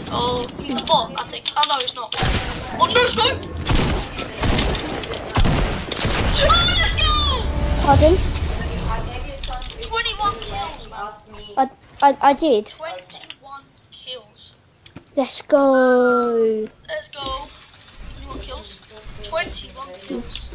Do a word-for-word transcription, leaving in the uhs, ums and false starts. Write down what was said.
Oh, he's a bot, I think. Oh no, he's not. Oh no, scope! Oh, let's go! Pardon? twenty-one kills, man. I, I, I did. twenty-one kills. Let's go. Let's go. twenty-one kills. twenty-one kills.